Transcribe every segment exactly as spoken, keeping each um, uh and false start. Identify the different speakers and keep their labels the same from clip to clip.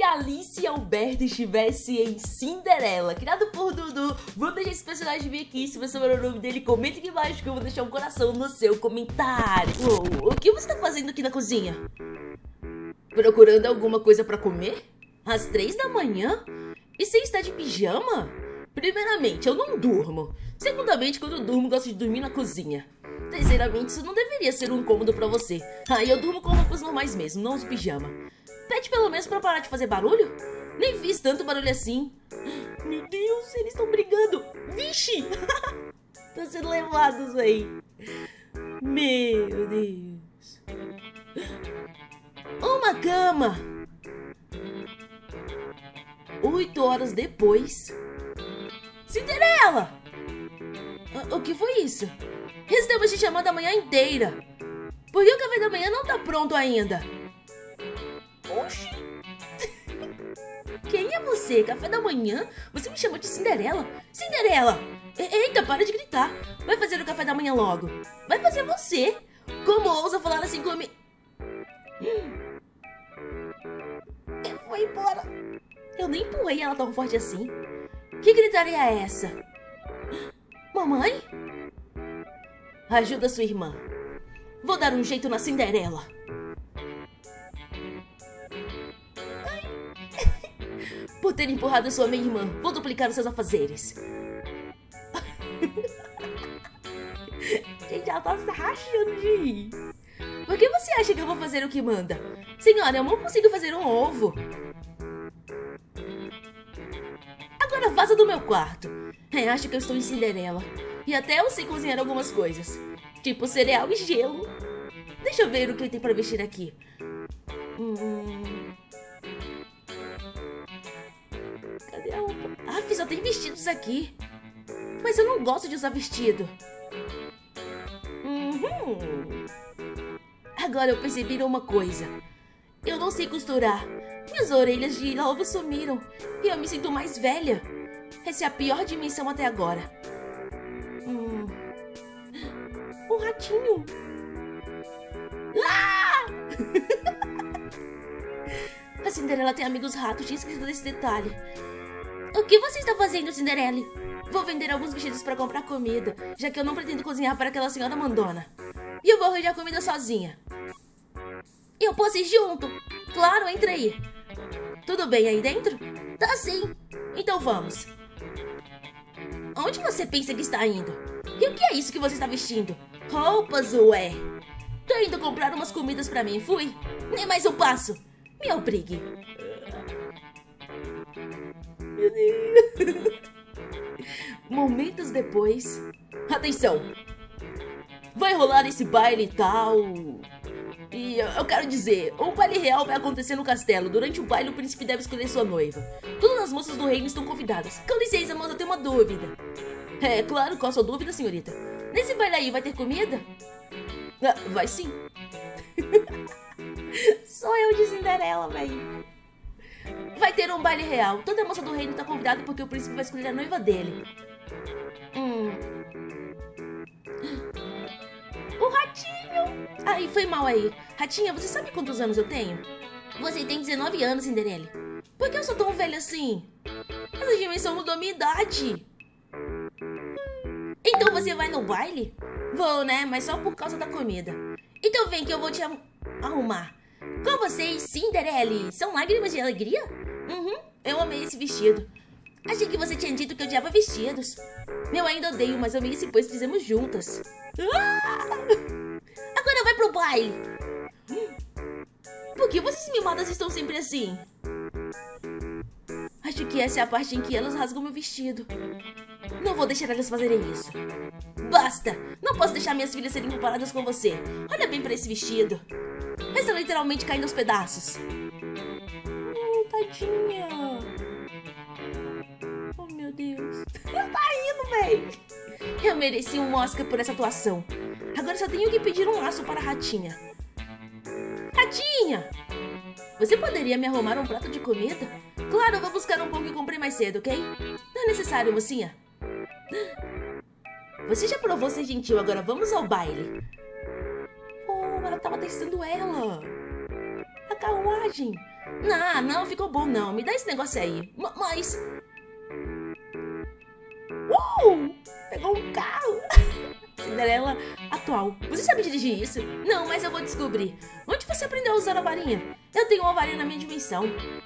Speaker 1: Alice Alberto estivesse em Cinderela, criado por Dudu. Vou deixar esse personagem vir aqui. Se você souber o nome dele, comenta aqui embaixo que eu vou deixar um coração no seu comentário. Uou, o que você tá fazendo aqui na cozinha? Procurando alguma coisa pra comer? Às três da manhã? E você está de pijama? Primeiramente, eu não durmo. Segundamente, quando eu durmo, gosto de dormir na cozinha. Terceiramente, isso não deveria ser um incômodo pra você. Ah, eu durmo com roupas normais mesmo, não uso pijama. Pede pelo menos pra parar de fazer barulho? Nem fiz tanto barulho assim. Meu Deus, eles estão brigando. Vixe! Estão sendo levados aí. Meu Deus. Uma cama. Oito horas depois. Cinderela! O que foi isso? Estamos te chamando a manhã inteira. Por que o café da manhã não tá pronto ainda? Oxi! Quem é você? Café da manhã? Você me chamou de Cinderela? Cinderela! E Eita, para de gritar. Vai fazer o café da manhã logo. Vai fazer você. Como ousa falar assim comigo? Hum. Foi embora. Eu nem empurrei ela tão forte assim. Que gritaria é essa? Mamãe? Ajuda sua irmã. Vou dar um jeito na Cinderela. Por ter empurrado sua meia-irmã, vou duplicar os seus afazeres. Gente, ela tá se rachando de rir. Por que você acha que eu vou fazer o que manda? Senhora, eu não consigo fazer um ovo. Agora vaza do meu quarto. É, acho que eu estou em Cinderela. E até eu sei cozinhar algumas coisas. Tipo cereal e gelo. Deixa eu ver o que tem pra vestir aqui. Hum... Cadê a roupa? Ah, só tem vestidos aqui. Mas eu não gosto de usar vestido. Uhum. Agora eu percebi uma coisa. Eu não sei costurar. Minhas orelhas de novo sumiram. E eu me sinto mais velha. Essa é a pior dimensão até agora. Hum. Um ratinho. Ah! A Cinderela tem amigos ratos, tinha escrito desse detalhe. O que você está fazendo, Cinderela? Vou vender alguns vestidos para comprar comida, já que eu não pretendo cozinhar para aquela senhora mandona. E eu vou arranjar comida sozinha. Eu posso ir junto? Claro, entra aí. Tudo bem aí dentro? Tá sim. Então vamos. Onde você pensa que está indo? E o que é isso que você está vestindo? Roupas, ué. Tô indo comprar umas comidas pra mim, fui. Nem mais um passo. Me obrigue. Meu Deus. Momentos depois. Atenção. Vai rolar esse baile e tal. E eu quero dizer, um baile real vai acontecer no castelo. Durante o baile, o príncipe deve escolher sua noiva. Todas as moças do reino estão convidadas. Com licença, moça, eu tenho uma dúvida. É, claro, qual a sua dúvida, senhorita? Nesse baile aí, vai ter comida? Ah, vai sim. Sou eu de Cinderela, velho. Vai ter um baile real. Toda moça do reino tá convidada porque o príncipe vai escolher a noiva dele. Hum... O ratinho! Ai, foi mal aí. Ratinha, você sabe quantos anos eu tenho? Você tem dezenove anos, Cinderela. Por que eu sou tão velha assim? Essa dimensão mudou minha idade. Então você vai no baile? Vou, né? Mas só por causa da comida. Então vem que eu vou te arrumar. Com vocês, Cinderela. São lágrimas de alegria? Uhum, eu amei esse vestido. Achei que você tinha dito que odiava vestidos. Eu ainda odeio, mas amei esse pois fizemos juntas. Ah! Agora vai pro baile. Por que vocês mimadas estão sempre assim? Acho que essa é a parte em que elas rasgam meu vestido. Não vou deixar elas fazerem isso. Basta! Não posso deixar minhas filhas serem comparadas com você. Olha bem pra esse vestido. Está literalmente caindo aos pedaços. Hum, tadinha. Oh, meu Deus. Tá indo, véi. Eu mereci um Oscar por essa atuação. Agora só tenho que pedir um laço para a Ratinha. Ratinha! Você poderia me arrumar um prato de comida? Claro, eu vou buscar um pão que comprei mais cedo, ok? Não é necessário, mocinha. Você já provou ser gentil, agora vamos ao baile. Oh, ela tava testando ela. A carruagem. Não, não, ficou bom não. Me dá esse negócio aí. M mas... Uh! Pegou um carro. Cinderela atual. Você sabe dirigir isso? Não, mas eu vou descobrir. Onde você aprendeu a usar a varinha? Eu tenho uma varinha na minha dimensão.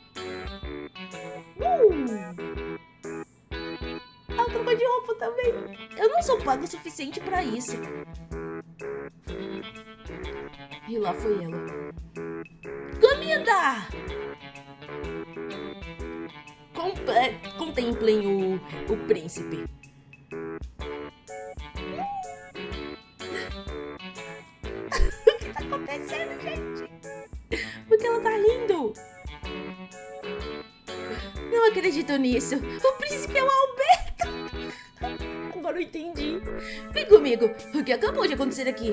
Speaker 1: Uh! Ela trocou de roupa também. Eu não sou paga o suficiente pra isso. E lá foi ela. Comida! Comple Contemplem o, o príncipe. O que tá acontecendo, gente? Por que ela tá rindo? Não acredito nisso. O príncipe é o Alberto. Agora eu entendi. Vem comigo. O que acabou de acontecer aqui?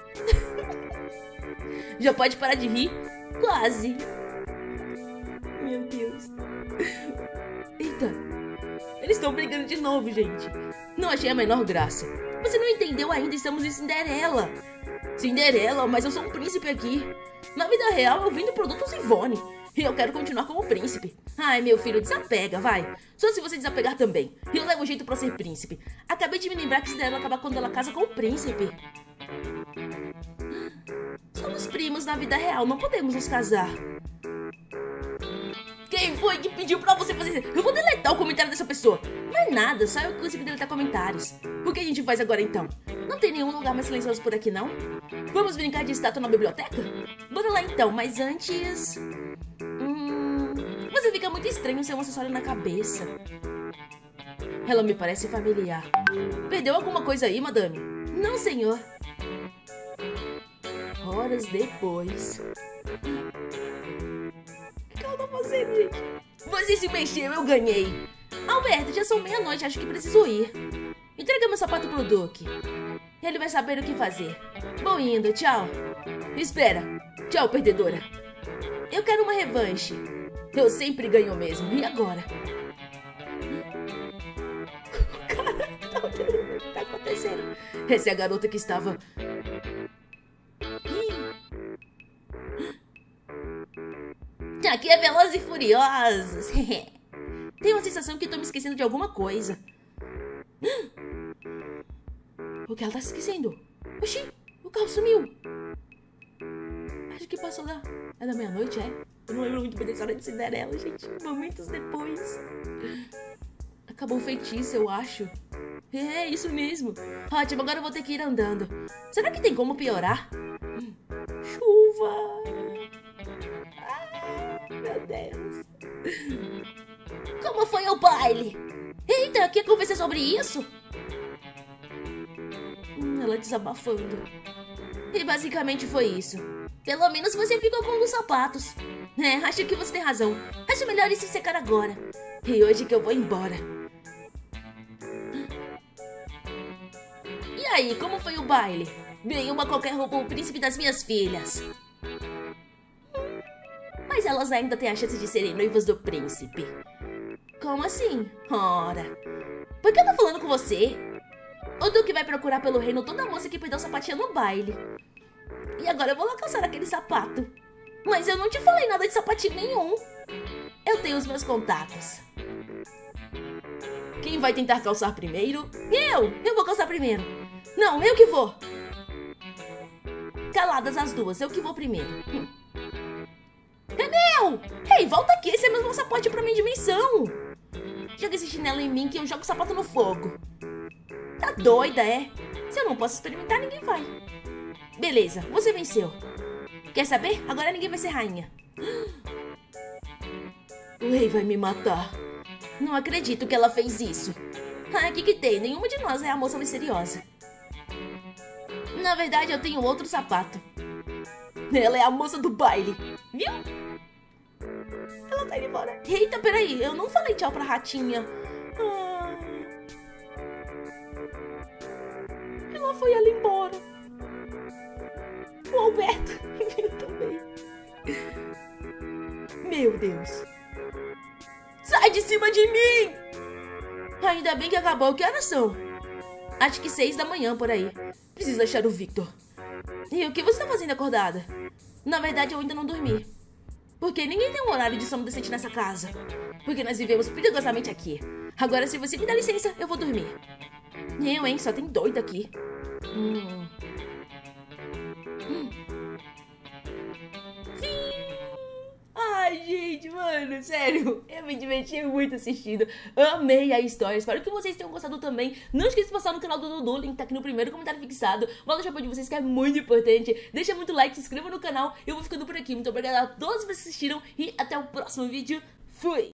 Speaker 1: Já pode parar de rir? Quase. Meu Deus. Eita. Eles estão brigando de novo, gente. Não achei a menor graça. Você não entendeu ainda, estamos em Cinderela. Cinderela, mas eu sou um príncipe aqui. Na vida real, eu vendo produtos Ivone. E eu quero continuar como príncipe. Ai, meu filho, desapega, vai. Só se você desapegar também. E eu levo um jeito pra ser príncipe. Acabei de me lembrar que Cinderela acaba quando ela casa com o príncipe. Somos primos na vida real, não podemos nos casar. Quem foi que pediu pra você fazer isso? Eu vou deletar o comentário dessa pessoa. Não é nada, só eu consigo deletar comentários. O que a gente faz agora então? Não tem nenhum lugar mais silencioso por aqui, não? Vamos brincar de estátua na biblioteca? Bora lá então, mas antes... Hum... Você fica muito estranho sem um acessório na cabeça. Ela me parece familiar. Perdeu alguma coisa aí, madame? Não, senhor. Horas depois... O que ela tá fazendo, gente? Você se mexeu, eu ganhei. Alberto, já são meia-noite, acho que preciso ir. Entrega meu sapato pro Duque. Ele vai saber o que fazer. Vou indo, tchau. Espera. Tchau, perdedora. Eu quero uma revanche. Eu sempre ganho mesmo. E agora? Cara, o que tá acontecendo? Essa é a garota que estava... Aqui é Velozes e Furiosos. Tenho a sensação que tô me esquecendo de alguma coisa. O que ela tá se esquecendo? Oxi, o carro sumiu. Acho que passou da... É da meia-noite, é? Eu não lembro muito bem da história de Cinderela, gente. Momentos depois. Acabou o feitiço, eu acho. É, isso mesmo. Ótimo, agora eu vou ter que ir andando. Será que tem como piorar? Chuva. Meu Deus. Como foi o baile? Eita, quer conversar sobre isso? Hum, ela desabafando. E basicamente foi isso. Pelo menos você ficou com um dos sapatos. É, acho que você tem razão. Acho melhor ir se secar agora. E hoje que eu vou embora. E aí, como foi o baile? Ganhei uma qualquer roupa o príncipe das minhas filhas. Mas elas ainda têm a chance de serem noivas do príncipe. Como assim? Ora, por que eu tô falando com você? O Duque vai procurar pelo reino toda moça que perdeu sapatinha no baile. E agora eu vou lá calçar aquele sapato. Mas eu não te falei nada de sapatinho nenhum. Eu tenho os meus contatos. Quem vai tentar calçar primeiro? Eu! Eu vou calçar primeiro. Não, eu que vou. Caladas as duas, eu que vou primeiro. Hum. É meu! Ei, volta aqui, esse é meu passaporte pra minha dimensão. Joga esse chinelo em mim que eu jogo o sapato no fogo. Tá doida, é? Se eu não posso experimentar, ninguém vai. Beleza, você venceu. Quer saber? Agora ninguém vai ser rainha. O rei vai me matar. Não acredito que ela fez isso. Ah, o que que tem? Nenhuma de nós é a moça misteriosa. Na verdade, eu tenho outro sapato. Ela é a moça do baile. Viu? Ela tá indo embora. Eita, peraí. Eu não falei tchau pra ratinha. Ah. Ela foi ela embora. O Alberto veio também. Meu Deus. Sai de cima de mim! Ainda bem que acabou. Que horas são? Acho que seis da manhã, por aí. Preciso achar o Victor. E o que você tá fazendo acordada? Na verdade, eu ainda não dormi. Porque ninguém tem um horário de sono decente nessa casa. Porque nós vivemos perigosamente aqui. Agora, se você me dá licença, eu vou dormir. Eu, hein? Só tem doido aqui. Hum. Hum. Ai, gente, mano, sério, eu me diverti muito assistindo. Amei a história, espero que vocês tenham gostado também. Não esqueça de passar no canal do Dudu, link tá aqui no primeiro comentário fixado. Vou deixar pra de vocês que é muito importante. Deixa muito like, se inscreva no canal. Eu vou ficando por aqui, muito obrigada a todos que assistiram e até o próximo vídeo. Fui!